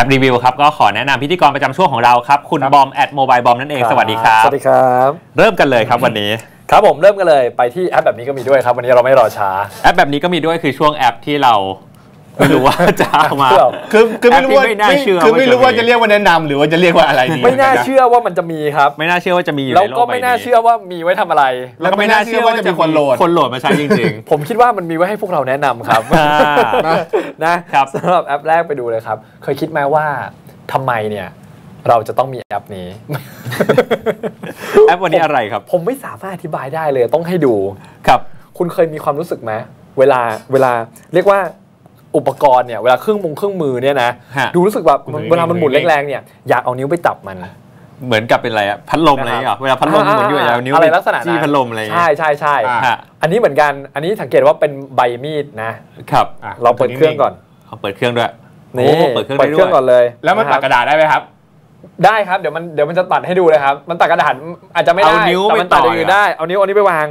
ปรีวิวครับก็ขอแนะนำพิธีกรประจำช่วงของเราครับคุณบอม@mobilebom นั่นเองสวัสดีครับสวัสดีครับเริ่มกันเลยครับวันนี้ครับผมเริ่มกันเลยไปที่แอปแบบนี้ก็มีด้วยครับวันนี้เราไม่รอช้าแอปแบบนี้ก็มีด้วยคือช่วงแอปที่เราไม่รู้ว่าจะเอามาคือไม่รู้ว่าไม่รู้ว่าจะเรียกว่าแนะนำหรือว่าจะเรียกว่าอะไรดีไม่น่าเชื่อว่ามันจะมีครับไม่น่าเชื่อว่าจะมีแล้วก็ไม่น่าเชื่อว่ามีไว้ทำอะไรแล้วก็ไม่น่าเชื่อว่าจะมีคนโหลดมาใช้จริงๆผมคิดว่ามันมีไว้ให้พวกเราแนะนำครับนะครับสำหรับแอปแรกไปดูเลยครับเคยคิดไหมว่าทำไมเนี่ยเราจะต้องมีแอปนี้แอปวันนี้อะไรครับผมไม่สามารถอธิบายได้เลยต้องให้ดูครับคุณเคยมีความรู้สึกไหมเวลาเรียกว่าอุปกรณ์เนี่ยเวลาเครื่องมือเนี่ยนะดูรู้สึกแบบเวลามันหมุนแรงๆเนี่ยอยากเอานิ้วไปจับมันเหมือนกับเป็นอะไรอะพัดลมอะไรอย่างเงี้ยเวลาพัดลมหมุนอยู่อยากเอานิ้วอะไรลักษณะจี้พัดลมอะไรใช่อันนี้เหมือนกันอันนี้สังเกตว่าเป็นใบมีดนะครับเราเปิดเครื่องก่อนเปิดเครื่องด้วยนี่เปิดเครื่องก่อนเลยแล้วมันตัดกระดาษได้ไหมครับได้ครับเดี๋ยวมันจะตัดให้ดูเลยครับมันตัดกระดาษอาจจะไม่ได้แต่มันตัดอย่างอื่นได้เอานิ้วไปวาง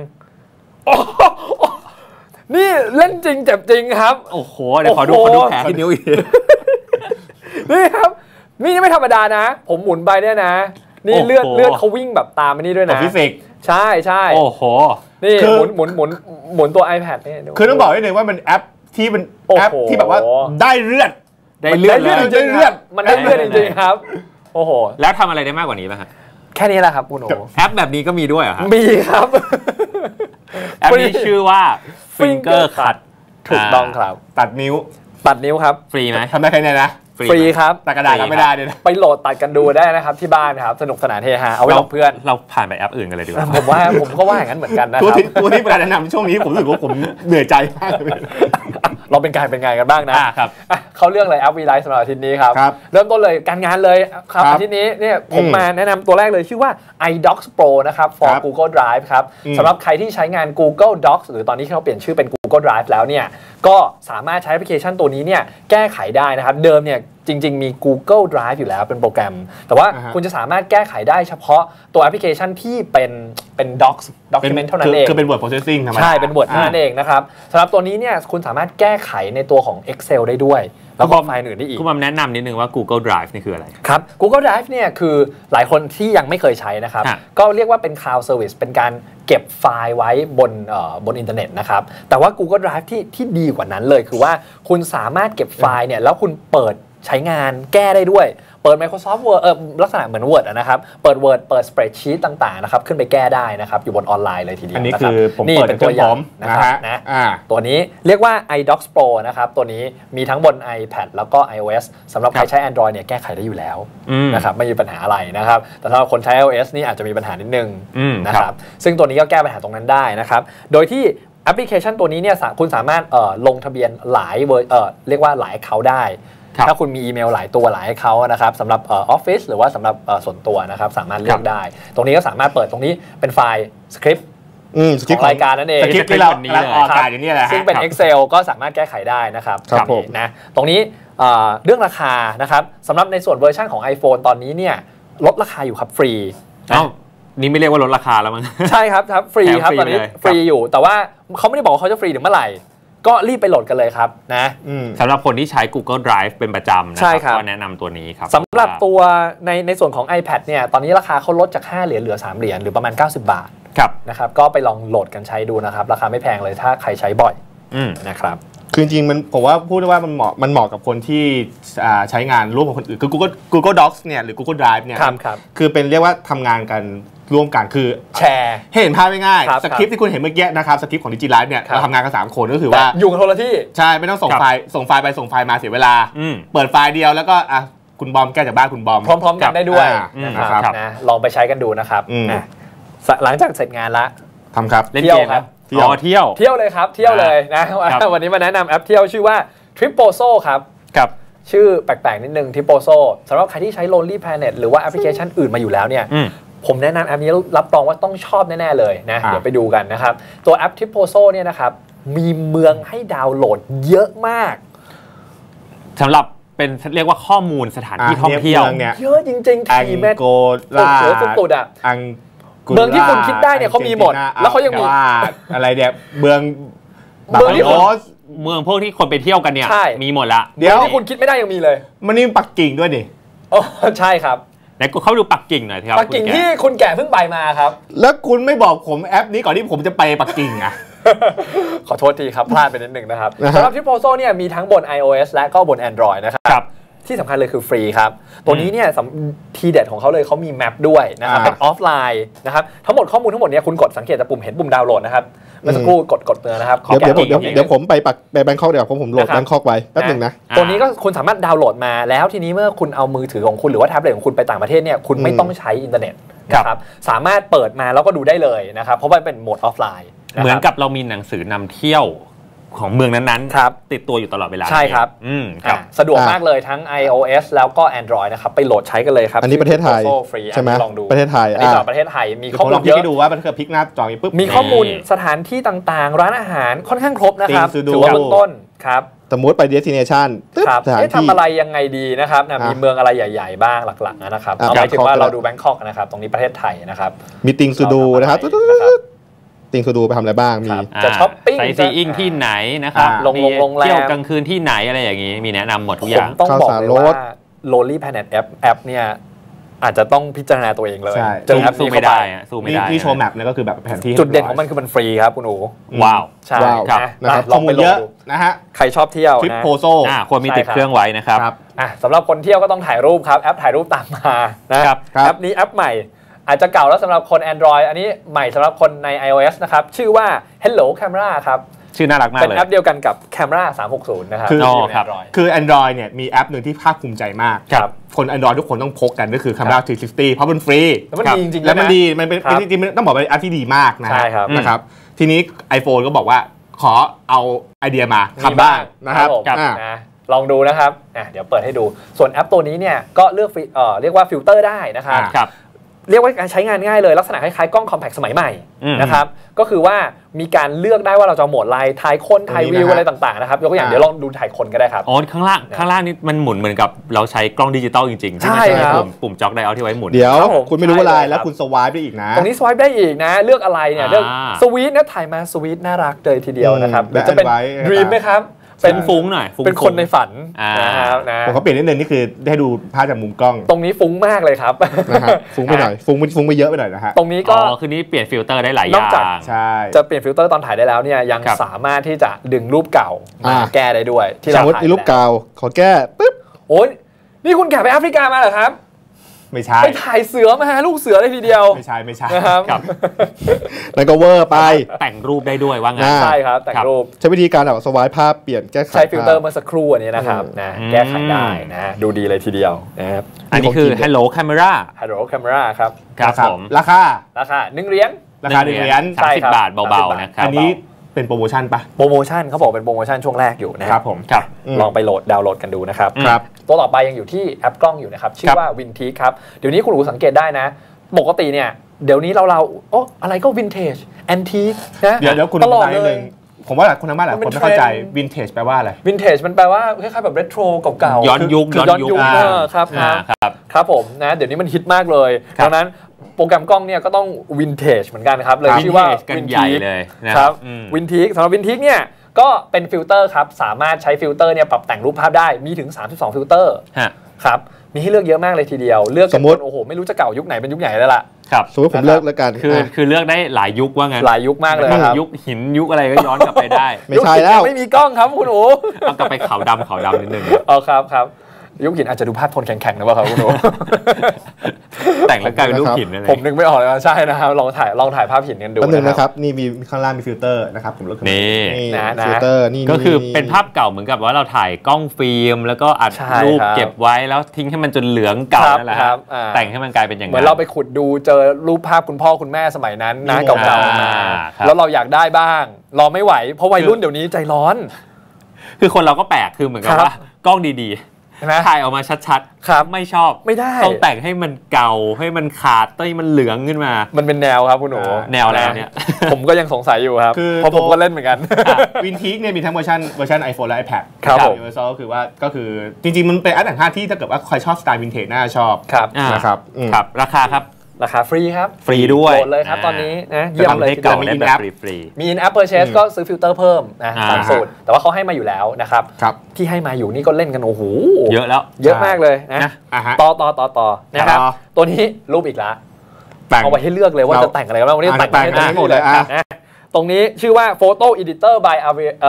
นี่เล่นจริงเจ็บจริงครับโอ้โหเดี๋ยวขอดูแผลที่นิ้วอีกนี่ครับนี่ไม่ธรรมดานะผมหมุนไปเนี่ยนะนี่เลือดเขาวิ่งแบบตามมานี่ด้วยนะฟิสิกส์ใช่โอ้โหนี่หมุนตัว iPad นี่คือต้องบอกนิดนึงว่ามันแอปที่เป็นแอปที่แบบว่าได้เลือดมันได้เลือดจริงๆครับโอ้โหแล้วทำอะไรได้มากกว่านี้ป่ะฮะแค่นี้แหละครับคุณโอแอปแบบนี้ก็มีด้วยเหรอครับมีครับแอปนี้ชื่อว่า Finger Cut ถูกต้องครับตัดนิ้วครับฟรีไหมทำได้แค่นี้นะฟรีครับตัดกระดาษก็ไม่ได้ด้วยนะไปโหลดตัดกันดูได้นะครับที่บ้านครับสนุกสนานเฮฮาเอาไว้กับเพื่อนเราผ่านไปแอปอื่นกันเลยดีกว่าผมก็ว่าอย่างนั้นเหมือนกันนะครับตัวที่ประธานแนะนำช่วงนี้ผมรู้สึกว่าผมเหนื่อยใจมากเลยเราเป็นการเป็นไงกันบ้างนะครับเขาเรื่องอะไรแอปวีไลฟ์สำหรับอาทิตย์นี้ครับเริ่มต้นเลยการงานเลยครับอาทิตย์นี้เนี่ยผมมาแนะนำตัวแรกเลยชื่อว่า iDocs Pro นะครับ for Google Drive ครับสำหรับใครที่ใช้งาน Google Docs หรือตอนนี้เขาเปลี่ยนชื่อเป็น Google Drive แล้วเนี่ยก็สามารถใช้แอปพลิเคชันตัวนี้เนี่ยแก้ไขได้นะครับเดิมเนี่ยจริงๆมี Google Drive อยู่แล้วเป็นโปรแกรมแต่ว่าคุณจะสามารถแก้ไขได้เฉพาะตัวแอปพลิเคชันที่เป็น document เท่านั้นเองคือเป็น word processing ธรรมดาใช่เป็น word เท่านั้นเองนะครับสำหรับตัวนี้เนี่ยคุณสามารถแก้ไขในตัวของ Excel ได้ด้วยแล้วก็ไฟล์อื่นได้อีกคุณมาแนะนำนิดนึงว่า Google Drive นี่คืออะไรครับ Google Drive เนี่ยคือหลายคนที่ยังไม่เคยใช้นะครับก็เรียกว่าเป็น Cloud Service เป็นการเก็บไฟล์ไว้บนอินเทอร์เน็ตนะครับแต่ว่า Google Drive ที่ดีกว่านั้นเลยคือว่าคุณสามารถเก็บไฟล์เนี่ยแล้วคุณเปิดใช้งานแก้ได้ด้วยเปิด Microsoft Word ลักษณะเหมือน Word นะครับเปิด Word เปิด Spreadsheet ต่างๆนะครับขึ้นไปแก้ได้นะครับอยู่บนออนไลน์เลยทีเดียวอันนี้คือผมเปิดเป็นตัวอย่างนะตัวนี้เรียกว่า iDocs Pro นะครับตัวนี้มีทั้งบน iPad แล้วก็ iOS สำหรับใครใช้ Android เนี่ยแก้ไขได้อยู่แล้วนะครับไม่มีปัญหาอะไรนะครับแต่ถ้าคนใช้ iOS นี่อาจจะมีปัญหานิดนึงนะครับซึ่งตัวนี้ก็แก้ปัญหาตรงนั้นได้นะครับโดยที่แอปพลิเคชันตัวนี้เนี่ยคุณสามารถลงทะเบียนหลายเรียกว่าหลายเขาได้ถ้าคุณมีอีเมลหลายตัวหลายเขานะครับสำหรับออฟฟิศหรือว่าสำหรับส่วนตัวนะครับสามารถเลือกได้ตรงนี้ก็สามารถเปิดตรงนี้เป็นไฟล์สคริปต์ของรายการนั่นเองสคริปต์ที่เราออกอากาศอยู่นี่แหละซึ่งเป็น Excel ก็สามารถแก้ไขได้นะครับนะตรงนี้เรื่องราคานะครับสำหรับในส่วนเวอร์ชันของ iPhone ตอนนี้เนี่ยลดราคาอยู่ครับฟรีนี่ไม่เรียกว่าลดราคาแล้วมั้งใช่ครับฟรีครับตอนนี้ฟรีอยู่แต่ว่าเขาไม่ได้บอกว่าเขาจะฟรีถึงเมื่อไหร่ก็รีบไปโหลดกันเลยครับนะสำหรับคนที่ใช้ Google Drive เป็นประจำนะครับก็แนะนำตัวนี้ครับสำหรับตัวในส่วนของ iPad เนี่ยตอนนี้ราคาเขาลดจาก5เหรียญเหลือ3เหรียญหรือประมาณ90 บาทนะครับก็ไปลองโหลดกันใช้ดูนะครับราคาไม่แพงเลยถ้าใครใช้บ่อยนะครับคือจริงๆผมว่าพูดได้ว่ามันเหมาะกับคนที่ใช้งานร่วมกับคนอื่นคือ Google Docs เนี่ยหรือ Google Drive เนี่ยคือเป็นเรียกว่าทำงานกันร่วมกันคือแชร์เห็นภาพง่ายๆสคริปต์ที่คุณเห็นเมื่อกี้นะครับสคริปต์ของ DigiLife เนี่ยเราทำงานกัน3คนก็คือว่าอยู่กันคนละที่ใช่ไม่ต้องส่งไฟล์ไปส่งไฟล์มาเสียเวลาเปิดไฟล์เดียวแล้วก็คุณบอมแก้จากบ้านคุณบอมพร้อมๆกันได้ด้วยนะครับนะลองไปใช้กันดูนะครับหลังจากเสร็จงานละทำครับเล่นเกมครับเที่ยวเลยครับเที่ยวเลยนะวันนี้มาแนะนำแอปเที่ยวชื่อว่า Triposo ครับชื่อแปลกๆนิดนึง Triposo สำหรับใครที่ใช้ Lonely Planet หรือว่าแอปพลิเคชันอื่นมาอยู่แล้วเนี่ยผมแนะนำแอปนี้รับรองว่าต้องชอบแน่ๆเลยนะเดี๋ยวไปดูกันนะครับตัวแอป Triposo เนี่ยนะครับมีเมืองให้ดาวน์โหลดเยอะมากสำหรับเป็นเรียกว่าข้อมูลสถานที่ท่องเที่ยวเยอะจริงๆทีเม็ดสุดๆอ่ะเมืองที่คุณคิดได้เนี่ยเขามีหมดแล้วเขายังมีอะไรเนี่ยเมืองเมืองที่เมืองพวกที่คนไปเที่ยวกันเนี่ยมีหมดละเดี๋ยวที่คุณคิดไม่ได้ยังมีเลยมันนี่ปักกิ่งด้วยดิใช่ครับไหนกูเข้าดูปักกิ่งหน่อยครับปักกิ่งที่คุณแก่เพิ่งไปมาครับแล้วคุณไม่บอกผมแอปนี้ก่อนที่ผมจะไปปักกิ่งอะขอโทษทีครับพลาดไปนิดนึงนะครับสำหรับ Triphoso เนี่ยมีทั้งบน iOS และก็บน Android นะครับที่สำคัญเลยคือฟรีครับตัวนี้เนี่ยทีเด็ดของเขาเลยเขามีแมปด้วยนะครับเป็นออฟไลน์นะครับทั้งหมดข้อมูลทั้งหมดเนี่ยคุณกดสังเกตแต่ปุ่มเห็นปุ่มดาวน์โหลดนะครับเมื่อสักครู่กดเตือนนะครับเดี๋ยวผมไปแบงคอกเดี๋ยวผมโหลดแบงคอกไว้แป๊บนึงนะตัวนี้ก็คุณสามารถดาวน์โหลดมาแล้วทีนี้เมื่อคุณเอามือถือของคุณหรือว่าแท็บเล็ตของคุณไปต่างประเทศเนี่ยคุณไม่ต้องใช้อินเทอร์เน็ตนะครับสามารถเปิดมาแล้วก็ดูได้เลยนะครับเพราะว่าเป็นโหมดออฟไลน์เหมือนกับเรามีหนังสือนำเที่ยวของเมืองนั้นๆติดตัวอยู่ตลอดเวลาใช่ครับสะดวกมากเลยทั้ง iOS แล้วก็ Android นะครับไปโหลดใช้กันเลยครับอันนี้ประเทศไทยใช่ไหมลองดูประเทศไทยประเทศไทยมีข้อมูลเยอะดูว่ามันคือพลิกหน้าจอปุ๊บมีข้อมูลสถานที่ต่างๆร้านอาหารค่อนข้างครบนะครับถือว่าเบื้องต้นครับสมมติไป destination ทำอะไรยังไงดีนะครับมีเมืองอะไรใหญ่ๆบ้างหลักๆนะครับเอาไปถึงว่าเราดูแบงคอกนะครับตรงนี้ประเทศไทยนะครับมีติงซูดูนะครับติงซูดูไปทำอะไรบ้างมีจะช้อปปิ้งไซซีอิ้งที่ไหนนะครับลงแรมเที่ยวกลางคืนที่ไหนอะไรอย่างนี้มีแนะนำหมดทุกอย่างต้องบอกเลยว่า Lonely Planet App เนี่ยอาจจะต้องพิจารณาตัวเองเลยจะแอปสู้ไม่ได้สู้ไม่ได้ที่โชว์แมปเนี่ยก็คือแบบแผนที่จุดเด่นของมันคือมันฟรีครับคุณอู๋ว้าวใช่นะครับลองไปเยอะนะฮะใครชอบเที่ยวนะ Triphoso ควรมีติดเครื่องไว้นะครับสำหรับคนเที่ยวก็ต้องถ่ายรูปครับแอปถ่ายรูปตามมานะครับแอปนี้แอปใหม่อาจจะเก่าแล้วสำหรับคน Android อันนี้ใหม่สำหรับคนใน iOS นะครับชื่อว่า Hello Camera ครับชื่อน่ารักมากเลยเป็นแอปเดียวกันกับ Camera 360นะครับคือ Android เนี่ยมีแอปหนึ่งที่ภาคภูมิใจมากคน Android ทุกคนต้องพกกันก็คือ Camera 360เพราะมันฟรีแล้วมันดีจริงๆแล้วมันดีมันเป็นจริงๆต้องบอกว่าเป็นแอปที่ดีมากนะครับทีนี้ iPhone ก็บอกว่าขอเอาไอเดียมาทำบ้างนะครับลองดูนะครับเดี๋ยวเปิดให้ดูส่วนแอปตัวนี้เนี่ยก็เรียกว่าฟิลเตอร์ได้นะครับเรียกว่าการใช้งานง่ายเลยลักษณะคล้ายๆกล้องคอมแพคสมัยใหม่นะครับก็คือว่ามีการเลือกได้ว่าเราจะโหมดไลน์ถ่ายคนถ่ายวิวอะไรต่างๆนะครับยกตัวอย่างเดี๋ยวลองดูถ่ายคนก็ได้ครับอ๋อข้างล่างนี่มันหมุนเหมือนกับเราใช้กล้องดิจิตอลจริงๆใช่ครับปุ่มจ็อกไดเอาที่ไว้หมุนเดี๋ยวคุณไม่รู้อะไรแล้วคุณสวายได้อีกนะตรงนี้สวายได้อีกนะเลือกอะไรเนี่ยเลือกสวีทนะถ่ายมาสวีทน่ารักเลยทีเดียวนะครับหรือจะเป็นดรีมไหมครับเป็นฟุ้งหน่อยเป็นคนในฝันนะครับผมเขาเปลี่ยนนิดนึงนี่คือได้ดูภาพจากมุมกล้องตรงนี้ฟุ้งมากเลยครับฟุ้งไปหน่อยฟุ้งไปเยอะไปหน่อยนะฮะตรงนี้ก็คือนี้เปลี่ยนฟิลเตอร์ได้หลายอย่างใช่จะเปลี่ยนฟิลเตอร์ตอนถ่ายได้แล้วเนี่ยยังสามารถที่จะดึงรูปเก่ามาแก้ได้ด้วยที่เราถ่ายรูปเก่าขอแก้ปึ๊บโอ้ยนี่คุณแก่ไปแอฟริกามาเหรอครับไม่ใช่ไปถ่ายเสือมาลูกเสือเลยทีเดียวไม่ใช่นะครับนั่นก็เวอร์ไปแต่งรูปได้ด้วยว่างั้นใช่ครับแต่งรูปใช้วิธีการแบบสวายภาพเปลี่ยนแก้ไขใช้ฟิลเตอร์เมื่อสักครู่อันนี้นะครับนะแก้ไขได้นะดูดีเลยทีเดียวนะครับอันนี้คือ Hello Camera Hello Camera ครับครับผมราคา 1 เหรียญราคา1 เหรียญ 30 บาทเบาๆนะครับอันนี้เป็นโปรโมชั่นปะโปรโมชั่นเขาบอกเป็นโปรโมชั่นช่วงแรกอยู่นะครับผมลองไปดาวน์โหลดกันดูนะครับตัวต่อไปยังอยู่ที่แอปกล้องอยู่นะครับชื่อว่า Vintage ครับเดี๋ยวนี้คุณรู้สังเกตได้นะปกติเนี่ยเดี๋ยวนี้เราอะไรก็ Vintage Antique นะเดี๋ยวคุณตลอดเลยผมว่าคนทั้งบ้านหลายคนไม่เข้าใจ Vintage แปลว่าอะไร Vintage มันแปลว่าคล้ายๆแบบเรโทรเก่าๆย้อนยุคครับผมนะเดี๋ยวนี้มันฮิตมากเลยดังนั้นโปรแกรมกล้องเนี่ยก็ต้องวินเทจเหมือนกันครับเลยชื่อว่าวินทีเลยนะครับวินทีสำหรับวินทีเนี่ยก็เป็นฟิลเตอร์ครับสามารถใช้ฟิลเตอร์เนี่ยปรับแต่งรูปภาพได้มีถึง32ฟิลเตอร์ครับมีให้เลือกเยอะมากเลยทีเดียวเลือกสมมติโอ้โหไม่รู้จะเก่ายุคไหนเป็นยุคไหนแล้วล่ะครับสมมติผมเลือกแล้วกันคือเลือกได้หลายยุคว่างั้นหลายยุคมากเลยครับยุคหินยุคอะไรก็ย้อนกลับไปได้ไม่ใช่แล้วไม่มีกล้องครับคุณโอ๋เอากลับไปขาวดำนิดนึงครับยุคหินอาจจะดูภาพทนแข็งๆนะว่าครับคุณโอ๋แต่งแล้วกลายเป็นรูปหินเลยผมนึกไม่ออกเลยใช่นะครับลองถ่ายภาพหินกันดูนะครับนี่มีข้างล่างมีฟิลเตอร์นะครับผมเลือกนี่ฟิลเตอร์นี่ก็คือเป็นภาพเก่าเหมือนกับว่าเราถ่ายกล้องฟิล์มแล้วก็อัดรูปเก็บไว้แล้วทิ้งให้มันจนเหลืองเก่านั่นแหละครับแต่งให้มันกลายเป็นอย่างนั้นเหมือนเราไปขุดดูเจอรูปภาพคุณพ่อคุณแม่สมัยนั้นนะเก่าๆมาแล้วเราอยากได้บ้างรอไม่ไหวเพราะวัยรุ่นเดี๋ยวนี้ใจร้อนคือคนเราก็แปลกคือเหมือนกับว่ากล้องดีถ่ายออกมาชัดๆครับไม่ชอบไม่ได้ต้องแต่งให้มันเก่าให้มันขาดให้มันเหลืองขึ้นมามันเป็นแนวครับคุณหนูแนวอะไรเนี่ยผมก็ยังสงสัยอยู่ครับเพราะผมก็เล่นเหมือนกันวินทีกเนี่ยมีทั้งเวอร์ชัน iPhone และ iPad ครับผมก็คือจริงๆมันเป็นแอปแต่งภาพที่ถ้าเกิดว่าใครชอบสไตล์วินเทจน่าชอบครับนะครับราคาครับราคาฟรีครับฟรีด้วยโหลดเลยครับตอนนี้นะเยี่ยมเลยเก่าได้แบบฟรีมี in-app purchase ก็ซื้อฟิลเตอร์เพิ่มนะตามสูตรแต่ว่าเขาให้มาอยู่แล้วนะครับที่ให้มาอยู่นี่ก็เล่นกันโอ้โหเยอะแล้วเยอะมากเลยนะต่อนะครับตัวนี้รูปอีกแล้วเอาไปให้เลือกเลยว่าจะแต่งอะไรกันบ้างวันนี้แต่งให้หมดเลยนะตรงนี้ชื่อว่า Photo Editor by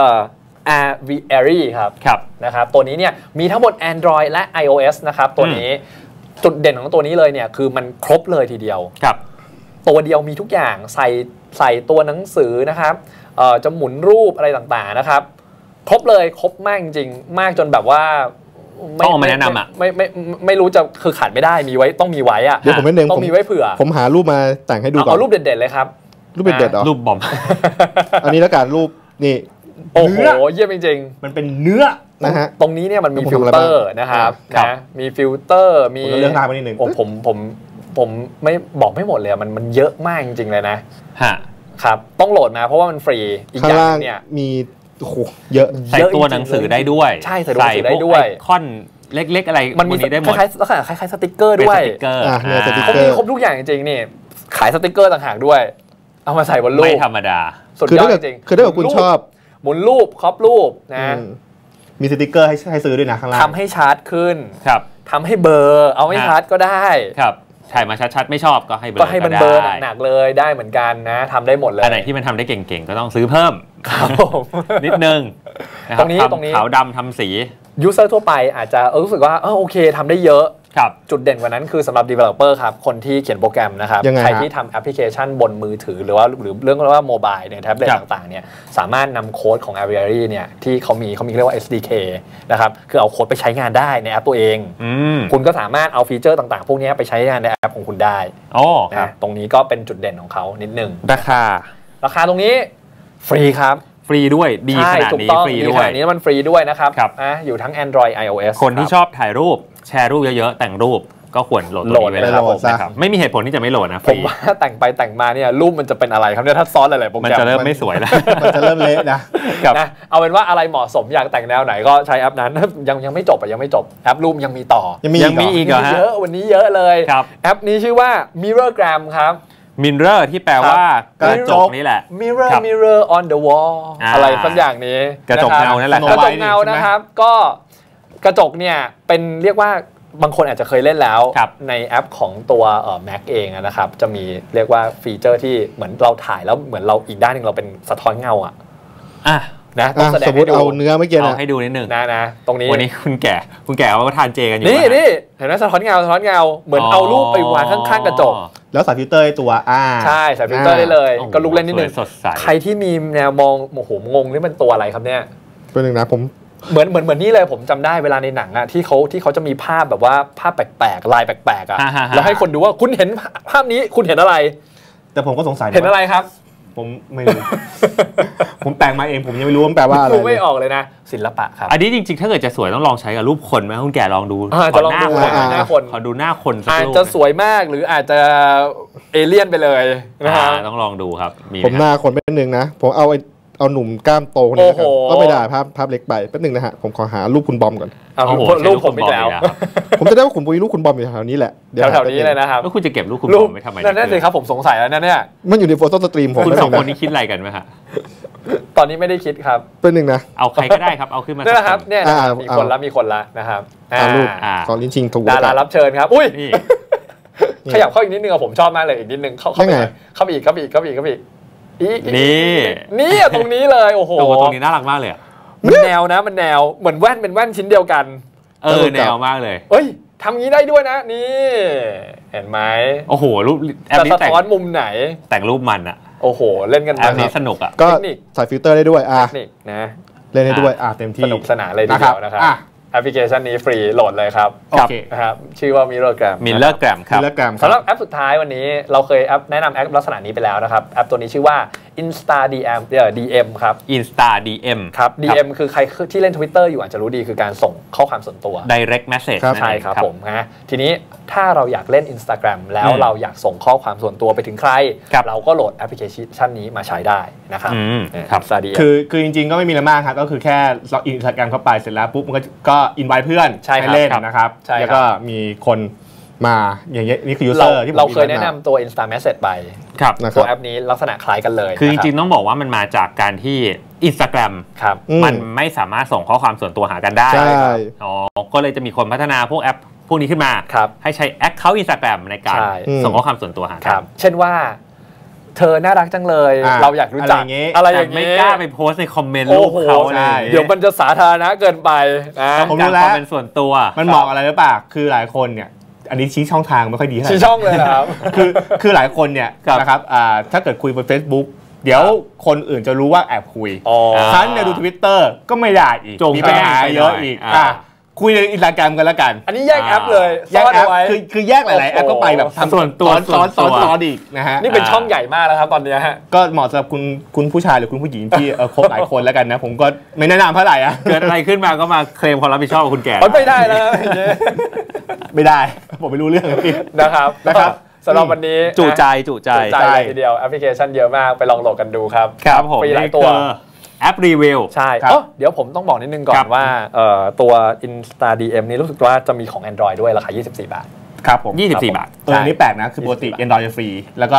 Aviary ครับนะครับตัวนี้เนี่ยมีทั้งหมด Android และ iOS นะครับตัวนี้จุดเด่นของตัวนี้เลยเนี่ยคือมันครบเลยทีเดียวตัวเดียวมีทุกอย่างใส่ตัวหนังสือนะครับจะหมุนรูปอะไรต่างๆนะครับครบเลยครบมากจริงๆมากจนแบบว่าต้องมาแนะนำอ่ะไม่รู้จะคือขาดไม่ได้มีไว้ต้องมีไว้อ่ะเดี๋ยวผมไม่เน้นต้องมีไว้เผื่อผมหารูปมาแต่งให้ดูก่อนเอารูปเด็ดๆเลยครับรูปเด็ดๆเหรอรูปบอมอันนี้แล้วกันรูปนี่โอ้โหเยี่ยมจริงๆมันเป็นเนื้อนะฮะตรงนี้เนี่ยมันมีฟิลเตอร์นะครับนะมีฟิลเตอร์มีเรื่องราวมานิดนึงผมไม่บอกไม่หมดเลยมันเยอะมากจริงๆเลยนะฮะครับต้องโหลดมาเพราะว่ามันฟรีอีกอย่างเนี่ยมีโอ้โหเยอะใส่ตัวหนังสือได้ด้วยใช่ใส่ตัวหนังสือได้ด้วยคอนเล็กๆอะไรมันมีได้หมดคล้ายๆสติ๊กเกอร์ด้วยเขามีครบทุกอย่างจริงๆนี่ขายสติ๊กเกอร์ต่างหากด้วยเอามาใส่บนรูปไม่ธรรมดาสุดยอดจริงคือถ้าเกิดคุณชอบหมุนรูปครอบรูปนะมีสติ๊กเกอร์ให้ซื้อด้วยนะข้างล่างทำให้ชาร์จขึ้นทำให้เบอร์เอาไม่ชาร์จก็ได้ครับถ่ายมาชัดๆไม่ชอบก็ให้เบอร์ก็ให้มันเบอร์หนักๆเลยได้เหมือนกันนะทำได้หมดเลยอันไหนที่มันทำได้เก่งๆก็ต้องซื้อเพิ่มครับผมนิดนึงตรงนี้ขาวดำทำสียูเซอร์ทั่วไปอาจจะรู้สึกว่าโอเคทำได้เยอะจุดเด่นกว่านั้นคือสำหรับ developer ครับคนที่เขียนโปรแกรมนะครับใครที่ทำแอปพลิเคชันบนมือถือหรือเรื่องว่าโมบายในแท็บเล็ตต่างๆเนี่ยสามารถนำโค้ดของ Aviary เนี่ยที่เขามีเรียกว่า SDK นะครับคือเอาโค้ดไปใช้งานได้ในแอปตัวเองคุณก็สามารถเอาฟีเจอร์ต่างๆพวกนี้ไปใช้งานในแอปของคุณได้นะตรงนี้ก็เป็นจุดเด่นของเขานิดนึงราคาตรงนี้ฟรีครับฟรีด้วยดีขนาดนี้ฟรีด้วยนี้มันฟรีด้วยนะครับอยู่ทั้ง Android iOS คนที่ชอบถ่ายรูปแชร์รูปเยอะๆแต่งรูปก็ควรโหลดตัวนี้ไว้นะครับไม่มีเหตุผลที่จะไม่โหลดนะผมว่าแต่งไปแต่งมาเนี่ยรูปมันจะเป็นอะไรครับเนี่ยถ้าซ้อนอะไรมันจะเริ่มไม่สวยแล้วมันจะเริ่มเละนะเอาเป็นว่าอะไรเหมาะสมอยากแต่งแนวไหนก็ใช้แอปนั้นยังไม่จบยังไม่จบแอปรูปยังมีต่อยังมีอีกเหรอฮะเยอะวันนี้เยอะเลยแอปนี้ชื่อว่า Mirrorgram ครับ Mirror ที่แปลว่ากระจกนี่แหละ Mirror on the wall อะไรสักอย่างนี้กระจกเงานั่นแหละกระจกเงานะครับก็กระจกเนี่ยเป็นเรียกว่าบางคนอาจจะเคยเล่นแล้วในแอปของตัวMac เองนะครับจะมีเรียกว่าฟีเจอร์ที่เหมือนเราถ่ายแล้วเหมือนเราอีกด้านนึงเราเป็นสะท้อนเงานะต้องแสดงให้ดูเอาเนื้อเมื่อกี้ให้ดูนิดนึงนะตรงนี้วันนี้คุณแก่ว่าทานเจกันอยู่นี่เห็นไหมสะท้อนเงาเหมือนเอารูปไปวางข้างๆกระจกแล้วใส่ฟิลเตอร์ให้ตัวใช่ใส่ฟิลเตอร์ได้เลยก็ลุกเล่นนิดนึงใครที่มีแนวมองโอ้โหงงนี่มันตัวอะไรครับเนี่ยเป็นหนึ่งนะผมเหมือนนี่เลยผมจำได้เวลาในหนังที่เขาจะมีภาพแบบว่าภาพแปลกๆลายแปลกๆแล้วให้คนดูว่าคุณเห็นภาพนี้คุณเห็นอะไรแต่ผมก็สงสัยเห็นอะไรครับผมไม่รู้ผมแปลงมาเองผมยังไม่รู้ว่าแปลว่าอะไรไม่ออกเลยนะศิลปะครับอันนี้จริงๆถ้าเกิดจะสวยต้องลองใช้กับรูปคนไหมคุณแก่ลองดูจะลองดูหน้าคนขอดูหน้าคนสักรูปอาจจะสวยมากหรืออาจจะเอเลี่ยนไปเลยนะครับต้องลองดูครับผมหน้าคนเป็นหนึ่งนะผมเอาหนุ่มกล้ามโตคนนี้นะครับก็ไม่ได้ภาพเล็กไปแป๊บนึงนะฮะผมขอหารูปคุณบอมก่อนรูปผมอีกแล้วผมจะได้ว่าคุณปุยรูปคุณบอมอยู่แถวนี้แหละแถวนี้เลยนะครับแล้วคุณจะเก็บรูปคุณบอมไว้ทำไมนั่นสิครับผมสงสัยแล้วเนี่ยมันอยู่ในโฟโต้สตรีมผมคุณสองคนนี้คิดอะไรกันไหมฮะตอนนี้ไม่ได้คิดครับเป็นหนึ่งนะเอาใครก็ได้ครับเอาขึ้นมานี่นะครับเนี่ยมีคนละนะครับรูปขอลิ้นชิงถูกดารารับเชิญครับอุ้ยขยับเข้าอีกนิดนึงผมชอบมากเลยอีกนิดนึงเข้าไปอีกนี่ตรงนี้เลยโอ้โหตรงนี้น่ารักมากเลยมันแนวนะมันแนวเหมือนแว่นเป็นแว่นชิ้นเดียวกันแนวมากเลยเอ้ยทำงี้ได้ด้วยนะนี่เห็นไหมโอ้โหรูปแอปนี้แต่งมุมไหนแต่งรูปมันอะโอ้โหเล่นกันแอปนี้สนุกอะก็ใส่ฟิลเตอร์ได้ด้วยนะเล่นได้ด้วยเต็มที่สนุกสนานเลยทีเดียวนะครับแอปพลิเคชันนี้ฟรีโหลดเลยครับนะครับชื่อว่า Mirrorgram ครับสำหรับแอปสุดท้ายวันนี้เราเคยแนะนำแอปลักษณะนี้ไปแล้วนะครับแอปตัวนี้ชื่อว่า Insta DM ครับ Insta DM ครับ DM คือใครที่เล่น Twitter อยู่อาจจะรู้ดีคือการส่งข้อความส่วนตัว Direct Message ใช่ครับผมนะทีนี้ถ้าเราอยากเล่น Instagram แล้วเราอยากส่งข้อความส่วนตัวไปถึงใครเราก็โหลดแอปพลิเคชันนี้มาใช้ได้นะครับคือจริงๆก็ไม่มีอะไรมากครับก็คือแค่ล็อกอิน Instagram เข้าไปเสร็จแล้วปุ๊บมันก็อินไว้เพื่อนให้เล่นนะครับแล้วก็มีคนมาอย่างเงี้ยนี่คือ user ที่เราเคยแนะนำตัว Insta Message ไปครับตัวแอปนี้ลักษณะคล้ายกันเลยคือจริงๆต้องบอกว่ามันมาจากการที่ Instagram ครับมันไม่สามารถส่งข้อความส่วนตัวหากันได้อ๋อก็เลยจะมีคนพัฒนาพวกแอปพวกนี้ขึ้นมาให้ใช้ Account Instagram ในการส่งข้อความส่วนตัวหากันเช่นว่าเธอน่ารักจังเลยเราอยากรู้จักอะไรอย่างนี้ไม่กล้าไปโพสในคอมเมนต์รูปเขาเลยเดี๋ยวมันจะสาธารณะเกินไปต้องการความเป็นส่วนตัวมันเหมาะอะไรหรือเปล่าคือหลายคนเนี่ยอันนี้ชี้ช่องทางไม่ค่อยดีเท่าไหร่ชี้ช่องเลยครับคือหลายคนเนี่ยนะครับถ้าเกิดคุยบน Facebook เดี๋ยวคนอื่นจะรู้ว่าแอบคุยฉันเนี่ยดู Twitter ก็ไม่ได้อีกมีปัญหาเยอะอีกคุยใน Instagram กันแล้วกันอันนี้แยกแอปเลยแยกแอปคือแยกหลายๆแอปก็ไปแบบทำส่วนตัวซ้อนอีกนะฮะนี่เป็นช่องใหญ่มากแล้วครับตอนนี้ฮะก็เหมาะสำหรับคุณผู้ชายหรือคุณผู้หญิงที่คบหลายคนแล้วกันนะผมก็ไม่แนะนำเท่าไหร่เกิดอะไรขึ้นมาก็มาเคลมความรับผิดชอบกับคุณแก่ไม่ได้แล้วไม่ได้ผมไม่รู้เรื่องพี่นะครับสำหรับวันนี้จู่ใจทีเดียวแอปพลิเคชันเยอะมากไปลองโหลดกันดูครับครับผมฟรีหลายตัวแอปรีวิวใช่เดี๋ยวผมต้องบอกนิดนึงก่อนว่าตัว Insta DM นี้รู้สึกว่าจะมีของ Android ด้วยราคา24 บาทครับผม 24 บาทอันนี้แปลกนะคือปกติ Android จะฟรีแล้วก็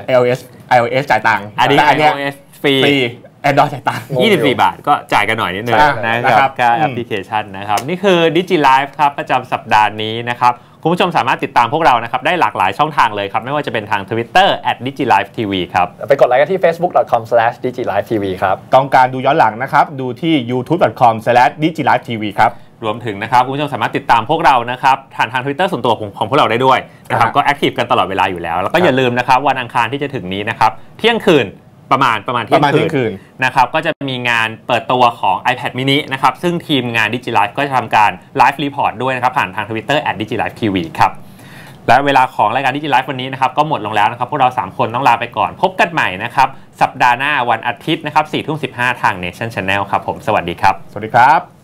iOS จ่ายตังค์อันนี้ iOS ฟรี Android จ่ายตังค์ 24 บาทก็จ่ายกันหน่อยนิดนึงนะครับกับแอปพลิเคชันนะครับนี่คือ DigiLife ครับประจำสัปดาห์นี้นะครับคุณผู้ชมสามารถติดตามพวกเรานะครับได้หลากหลายช่องทางเลยครับไม่ว่าจะเป็นทาง Twitter @digilifetv ครับไปกดไลค์กันที่ facebook.com/digilifetv ครับต้องการดูย้อนหลังนะครับดูที่ youtube.com/digilifetv ครับรวมถึงนะครับคุณผู้ชมสามารถติดตามพวกเรานะครับผ่านทาง Twitter ส่วนตัวของพวกเราได้ด้วยนะครับก็แอคทีฟกันตลอดเวลาอยู่แล้วแล้วก็อย่าลืมนะครับวันอังคารที่จะถึงนี้นะครับเที่ยงคืนประมาณเที่ยงคืนนะครับก็จะมีงานเปิดตัวของ iPad mini นะครับซึ่งทีมงาน DigiLife ก็จะทำการไลฟ์รีพอร์ตด้วยนะครับผ่านทาง Twitter @digilifetv ครับและเวลาของรายการ DigiLife วันนี้นะครับก็หมดลงแล้วนะครับพวกเรา3คนต้องลาไปก่อนพบกันใหม่นะครับสัปดาห์หน้าวันอาทิตย์นะครับ 4:15 ทาง Nation Channel ครับผมสวัสดีครับสวัสดีครับ